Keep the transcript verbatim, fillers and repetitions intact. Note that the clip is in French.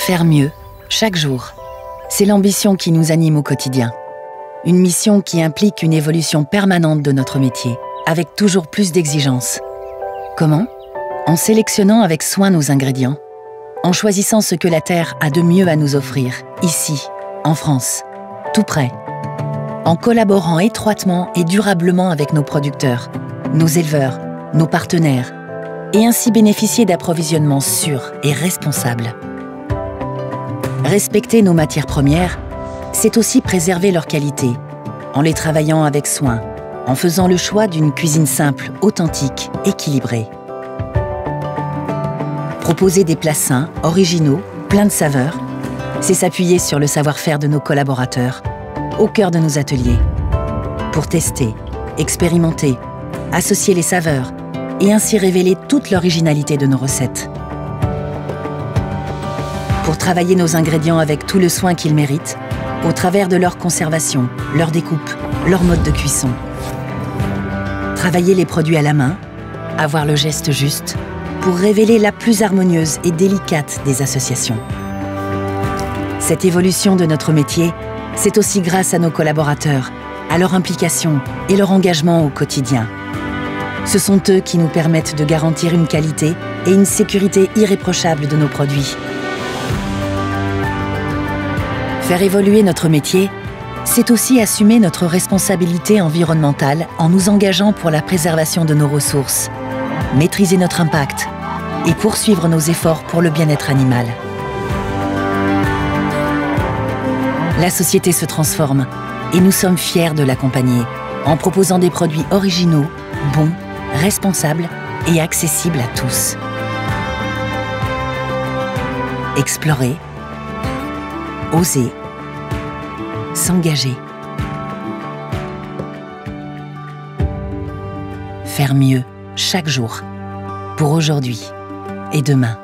Faire mieux, chaque jour. C'est l'ambition qui nous anime au quotidien. Une mission qui implique une évolution permanente de notre métier, avec toujours plus d'exigences. Comment? En sélectionnant avec soin nos ingrédients, en choisissant ce que la terre a de mieux à nous offrir, ici, en France, tout près. En collaborant étroitement et durablement avec nos producteurs, nos éleveurs, nos partenaires, et ainsi bénéficier d'approvisionnements sûrs et responsables. Respecter nos matières premières, c'est aussi préserver leur qualité, en les travaillant avec soin, en faisant le choix d'une cuisine simple, authentique, équilibrée. Proposer des plats sains, originaux, pleins de saveurs, c'est s'appuyer sur le savoir-faire de nos collaborateurs, au cœur de nos ateliers, pour tester, expérimenter, associer les saveurs et ainsi révéler toute l'originalité de nos recettes. Pour travailler nos ingrédients avec tout le soin qu'ils méritent, au travers de leur conservation, leur découpe, leur mode de cuisson. Travailler les produits à la main, avoir le geste juste, pour révéler la plus harmonieuse et délicate des associations. Cette évolution de notre métier, c'est aussi grâce à nos collaborateurs, à leur implication et leur engagement au quotidien. Ce sont eux qui nous permettent de garantir une qualité et une sécurité irréprochable de nos produits. Faire évoluer notre métier, c'est aussi assumer notre responsabilité environnementale en nous engageant pour la préservation de nos ressources, maîtriser notre impact et poursuivre nos efforts pour le bien-être animal. La société se transforme et nous sommes fiers de l'accompagner en proposant des produits originaux, bons, responsables et accessibles à tous. Explorer, oser, s'engager. Faire mieux chaque jour, pour aujourd'hui et demain.